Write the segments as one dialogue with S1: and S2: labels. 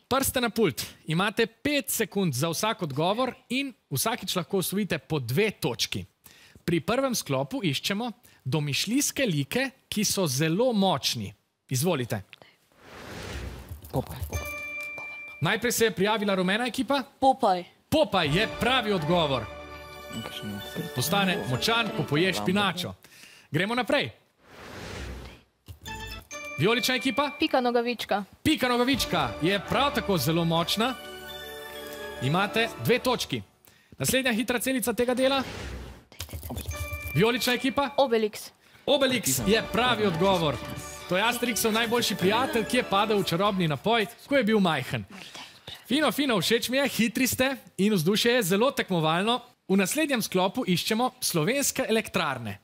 S1: Prste na pult. Imate 5 sekund za vsak odgovor in vsakič lahko osvojite po 2 točki. Pri prvem sklopu iščemo domišljijske like, ki so zelo močni. Izvolite.
S2: Popaj.
S1: Najprej se je prijavila rumena ekipa.
S3: Popaj.
S1: Popaj je pravi odgovor. Postane močan, ko poješ špinačo. Gremo naprej. Vijolična ekipa.
S4: Pika Nogavička.
S1: Pika Nogavička je prav tako zelo močna. Imate 2 točki. Naslednja hitra celica tega dela. Vijolična ekipa.
S4: Obelix.
S1: Obelix je pravi odgovor. To je Asterixov najboljši prijatelj, ki je padel v čarobni napoj, ko je bil majhen. Fino, fino, všeč mi je, hitri ste in vzdušje je zelo tekmovalno. V naslednjem sklopu iščemo slovenske elektrarne.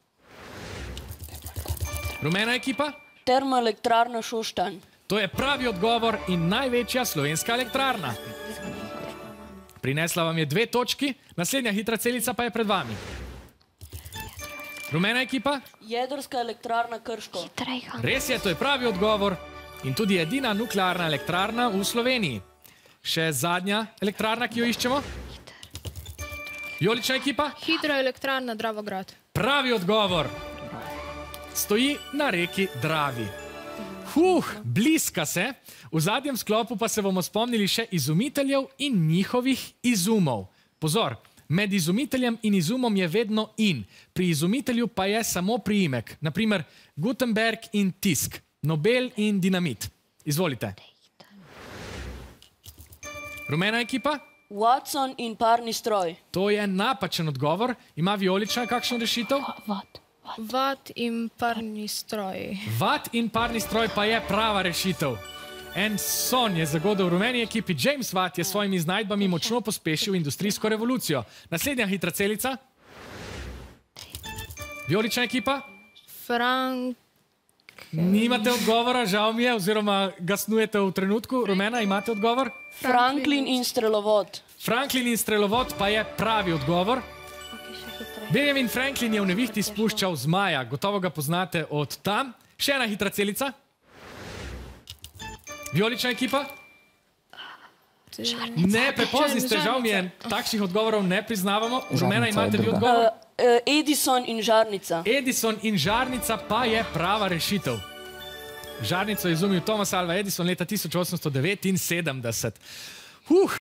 S1: Rumena ekipa.
S3: Termoelektrarna Šoštanj.
S1: To je pravi odgovor in največja slovenska elektrarna. Prinesla vam je 2 točki, naslednja hitra celica pa je pred vami. Rumena ekipa.
S3: Jedrska elektrarna Krško.
S1: Res je, to je pravi odgovor in tudi edina nuklearna elektrarna v Sloveniji. Še zadnja elektrarna, ki jo iščemo. Vijolična ekipa.
S4: Hidroelektrarna Dravograd.
S1: Pravi odgovor. Stoji na reki Dravi. Bliska se. V zadnjem sklopu pa se bomo spomnili še izumiteljev in njihovih izumov. Pozor, med izumiteljem in izumom je vedno in. Pri izumitelju pa je samo priimek. Naprimer Gutenberg in tisk, Nobel in dinamit. Izvolite. Rumena ekipa.
S3: Watson in parni stroj.
S1: To je napačen odgovor. Ima Vijolična kakšno rešitev?
S4: Vat in parni stroj.
S1: Vat in parni stroj pa je prava rešitev. En son je zagodel v rumeni ekipi. James Watt je s svojimi iznajdbami močno pospešil industrijsko revolucijo. Naslednja hitra celica. Vijolična ekipa. Nimate odgovora, žal mi je, oziroma ga snujete v trenutku. Rumena, imate odgovor?
S3: Franklin in strelovod.
S1: Franklin in strelovod pa je pravi odgovor. Benjamin Franklin je v nevihti spuščal zmaja. Gotovo ga poznate od tam. Še ena hitra celica. Vijolična ekipa. Ne, prepozni ste, žal mi je. Takšnih odgovorov ne priznavamo. Rumena, imate vi odgovor?
S3: Edison in žarnica.
S1: Edison in žarnica pa je prava rešitev. Žarnico je izumil Thomas Alva Edison leta 1879.